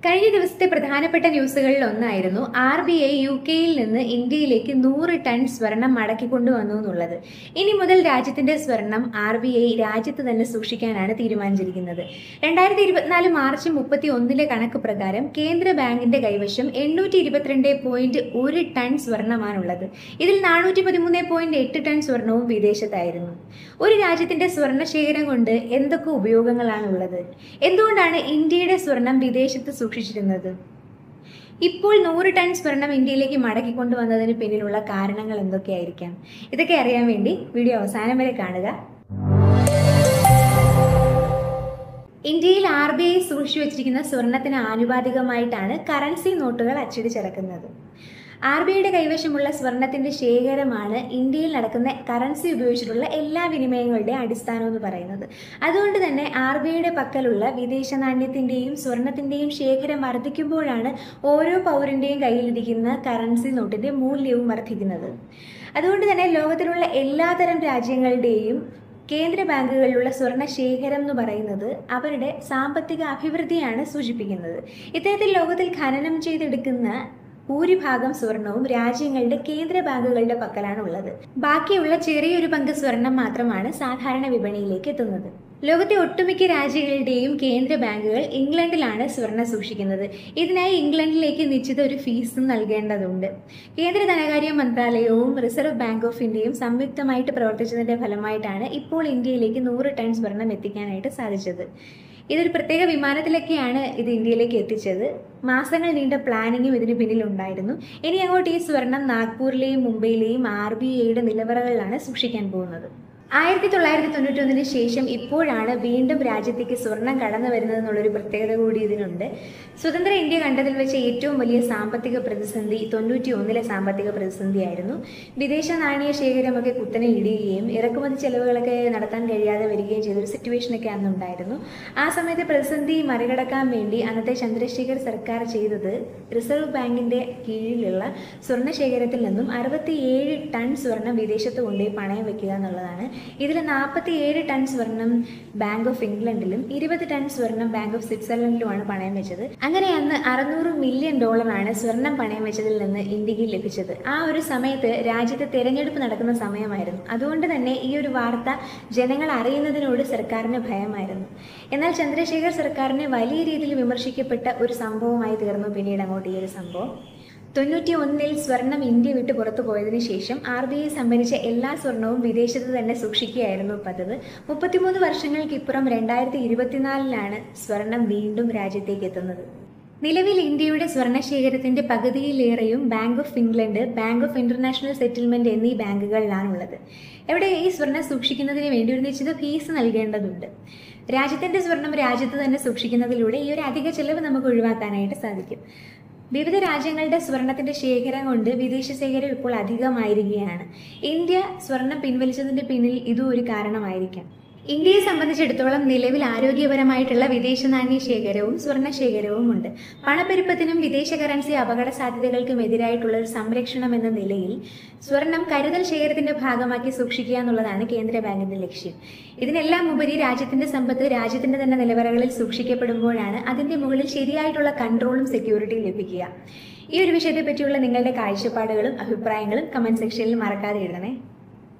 കഴിഞ്ഞ ദിവസത്തെ പ്രധാനപ്പെട്ട ന്യൂസുകളിൽ ഒന്നായിരുന്നു RBI UK-യിൽ നിന്ന് ഇന്ത്യയിലേക്ക് 100 ടൺ സ്വർണം മടക്കിക്കൊണ്ടുവന്നു എന്നുള്ളത്. ഇനി മുതൽ രാജ്യത്തിന്റെ സ്വർണം RBI രാജ്യത്ത് തന്നെ സൂക്ഷിക്കാനാണ് തീരുമാനിച്ചിരിക്കുന്നത്. 2024 മാർച്ച് 31 കണക്ക് പ്രകാരം കേന്ദ്ര ബാങ്കിന്റെ കൈവശം 822.1 ടൺ സ്വർണമാണുള്ളത്. ഇതിൽ 413.8 ടൺ സ്വർണവും വിദേശത്തായിരുന്നു. ഒരു രാജ്യത്തിന്റെ സ്വർണ്ണ ശേഖരം കൊണ്ട് എന്തൊക്കെ ഉപയോഗങ്ങളാണുള്ളത്? എന്തുകൊണ്ടാണ് ഇന്ത്യയുടെ സ്വർണം വിദേശത്ത് സൂക്ഷിച്ചിരുന്നത്? ഇപ്പോൾ 100 ടൺ സ്വർണം ഇന്ത്യയിലേക്ക് മടക്കിക്കൊണ്ടുവന്നതിന് പിന്നിലുള്ള കാരണങ്ങൾ എന്തൊക്കെയായിരിക്കാം? ഇതൊക്കെ അറിയാൻ വേണ്ടി വീഡിയോ അവസാനം വരെ കാണുക. ഇന്ത്യയിൽ RBI സൂക്ഷിച്ചു വെച്ചിരിക്കുന്ന സ്വർണത്തിന് ആനുപാതികമായിട്ടാണ് കറൻസി നോട്ടുകൾ അച്ചടിച്ചിറക്കുന്നത്. RBIയുടെ കൈവശമുള്ള സ്വർണത്തിന്റെ ശേഖരമാണ് ഇന്ത്യയിൽ നടക്കുന്ന കറൻസി ഉപയോഗിച്ചിട്ടുള്ള എല്ലാ വിനിമയങ്ങളുടെയും അടിസ്ഥാനം എന്ന് പറയുന്നത്. അതുകൊണ്ട് തന്നെ RBIയുടെ പക്കലുള്ള വിദേശ നാണ്യത്തിന്റെയും സ്വർണത്തിന്റെയും ശേഖരം വർദ്ധിക്കുമ്പോഴാണ് ഓരോ പൗരന്റെയും കയ്യിലിരിക്കുന്ന കറൻസി നോട്ടിന്റെ മൂല്യവും വർദ്ധിക്കുന്നത്. അതുകൊണ്ട് തന്നെ ലോകത്തിലുള്ള എല്ലാതരം രാജ്യങ്ങളുടെയും കേന്ദ്ര ബാങ്കുകളിലുള്ള സ്വർണ്ണ ശേഖരം എന്ന് പറയുന്നത് അവരുടെ സാമ്പത്തിക അഭിവൃദ്ധിയാണ് സൂചിപ്പിക്കുന്നത്. ഇത്തരത്തിൽ ലോകത്തിൽ ഖനനം ചെയ്തെടുക്കുന്ന ഭൂരിഭാഗം സ്വർണവും രാജ്യങ്ങളുടെ കേന്ദ്ര ബാങ്കുകളുടെ പക്കലാണുള്ളത്. ബാക്കിയുള്ള ചെറിയൊരു പങ്ക് സ്വർണം മാത്രമാണ് സാധാരണ വിപണിയിലേക്ക് എത്തുന്നത്. ലോകത്തെ ഒട്ടുമിക്ക രാജ്യങ്ങളുടെയും കേന്ദ്ര ബാങ്കുകൾ ഇംഗ്ലണ്ടിലാണ് സ്വർണം സൂക്ഷിക്കുന്നത്. ഇതിനായി ഇംഗ്ലണ്ടിലേക്ക് നിശ്ചിത ഒരു ഫീസും നൽകേണ്ടതുണ്ട്. കേന്ദ്ര ധനകാര്യ മന്ത്രാലയവും റിസർവ് ബാങ്ക് ഓഫ് ഇന്ത്യയും സംയുക്തമായിട്ട് പ്രവർത്തിച്ചതിന്റെ ഫലമായിട്ടാണ് ഇപ്പോൾ ഇന്ത്യയിലേക്ക് 100 ടൺ സ്വർണം എത്തിക്കാനായിട്ട് സാധിച്ചത്. ഇതൊരു പ്രത്യേക വിമാനത്തിലൊക്കെയാണ് ഇത് ഇന്ത്യയിലേക്ക് എത്തിച്ചത്. മാസങ്ങൾ നീണ്ട പ്ലാനിങ്ങും ഇതിന് പിന്നിലുണ്ടായിരുന്നു. ഇനി അങ്ങോട്ട് ഈ സ്വർണം നാഗ്പൂരിലെയും മുംബൈയിലെയും RBIയുടെ നിലവറകളിലാണ് സൂക്ഷിക്കാൻ പോകുന്നത്. 1991 ശേഷം ഇപ്പോഴാണ് വീണ്ടും രാജ്യത്തേക്ക് സ്വർണം കടന്നു വരുന്നതെന്നുള്ളൊരു പ്രത്യേകത കൂടി ഇതിനുണ്ട്. സ്വതന്ത്ര ഇന്ത്യ കണ്ടതിൽ വെച്ച് ഏറ്റവും വലിയ സാമ്പത്തിക പ്രതിസന്ധി 91 സാമ്പത്തിക പ്രതിസന്ധിയായിരുന്നു. വിദേശ നാണയ ശേഖരമൊക്കെ കുത്തനെ ഇടിയുകയും ഇറക്കുമതി ചെലവുകളൊക്കെ നടത്താൻ കഴിയാതെ വരികയും ചെയ്തൊരു സിറ്റുവേഷനൊക്കെ അന്നുണ്ടായിരുന്നു. ആ സമയത്ത് പ്രതിസന്ധി മറികടക്കാൻ വേണ്ടി അന്നത്തെ ചന്ദ്രശേഖർ സർക്കാർ ചെയ്തത് റിസർവ് ബാങ്കിന്റെ കീഴിലുള്ള സ്വർണ്ണ ശേഖരത്തിൽ നിന്നും 67 ടൺ സ്വർണം വിദേശത്ത് കൊണ്ടുപോയി പണയം വെക്കുക എന്നുള്ളതാണ്. ഇതിൽ 47 ടൺ സ്വർണം ബാങ്ക് ഓഫ് ഇംഗ്ലണ്ടിലും 20 ടൺ സ്വർണം ബാങ്ക് ഓഫ് സ്വിറ്റ്സർലൻഡിലുമാണ് പണയം വെച്ചത്. അങ്ങനെ അന്ന് $600 മില്യൺ സ്വർണം പണയം വെച്ചതിൽ നിന്ന് ഇന്ത്യക്ക് ലഭിച്ചത്. ആ ഒരു സമയത്ത് രാജ്യത്ത് തെരഞ്ഞെടുപ്പ് നടക്കുന്ന സമയമായിരുന്നു. അതുകൊണ്ട് തന്നെ ഈ ഒരു വാർത്ത ജനങ്ങൾ അറിയുന്നതിനോട് സർക്കാരിന് ഭയമായിരുന്നു. എന്നാൽ ചന്ദ്രശേഖർ സർക്കാരിനെ വലിയ രീതിയിൽ വിമർശിക്കപ്പെട്ട ഒരു സംഭവമായി തീർന്നു പിന്നീട് അങ്ങോട്ട് ഈ ഒരു സംഭവം. 91 സ്വർണം ഇന്ത്യ വിട്ട് പുറത്തു പോയതിനു ശേഷം RBI സംഭരിച്ച എല്ലാ സ്വർണവും വിദേശത്ത് തന്നെ സൂക്ഷിക്കുകയായിരുന്നു പതിവ്. 33 വർഷങ്ങൾക്കിപ്പുറം 2024 സ്വർണം വീണ്ടും രാജ്യത്തേക്ക് എത്തുന്നത്. നിലവിൽ ഇന്ത്യയുടെ സ്വർണ്ണശേഖരത്തിന്റെ പകുതിയിലേറെയും bank of England, bank of international settlement എന്നീ ബാങ്കുകളിലാണുള്ളത്. ഇവിടെ ഈ സ്വർണം സൂക്ഷിക്കുന്നതിന് വേണ്ടി ഒരു നിശ്ചിത ഫീസ് നൽകേണ്ടതുണ്ട്. രാജ്യത്തിന്റെ സ്വർണം രാജ്യത്ത് തന്നെ സൂക്ഷിക്കുന്നതിലൂടെ ഈ ഒരു അധിക ചെലവ് നമുക്ക് ഒഴിവാക്കാനായിട്ട് സാധിക്കും. വിവിധ രാജ്യങ്ങളുടെ സ്വർണത്തിന്റെ ശേഖരം കൊണ്ട് വിദേശ ശേഖരം ഇപ്പോൾ അധികമായിരിക്കുകയാണ്. ഇന്ത്യ സ്വർണം പിൻവലിച്ചതിന്റെ പിന്നിൽ ഇതും ഒരു കാരണമായിരിക്കാം. ഇന്ത്യയെ സംബന്ധിച്ചിടത്തോളം നിലവിൽ ആരോഗ്യപരമായിട്ടുള്ള വിദേശ നാണ്യ ശേഖരവും സ്വർണ്ണ ശേഖരവും ഉണ്ട്. പണപ്പെരുപ്പത്തിനും വിദേശ കറൻസി അപകട സാധ്യതകൾക്കും എതിരായിട്ടുള്ള ഒരു സംരക്ഷണം എന്ന നിലയിൽ സ്വർണം കരുതൽ ശേഖരത്തിന്റെ ഭാഗമാക്കി സൂക്ഷിക്കുക എന്നുള്ളതാണ് കേന്ദ്ര ബാങ്കിന്റെ ലക്ഷ്യം. ഇതിനെല്ലാം ഉപരി രാജ്യത്തിന്റെ സമ്പത്ത് രാജ്യത്തിന്റെ തന്നെ നിലവറകളിൽ സൂക്ഷിക്കപ്പെടുമ്പോഴാണ് അതിന്റെ മുകളിൽ ശരിയായിട്ടുള്ള കൺട്രോളും സെക്യൂരിറ്റിയും ലഭിക്കുക. ഈ ഒരു വിഷയത്തെ പറ്റിയുള്ള നിങ്ങളുടെ കാഴ്ചപ്പാടുകളും അഭിപ്രായങ്ങളും കമന്റ് സെക്ഷനിൽ മറക്കാതെ എഴുതണേ.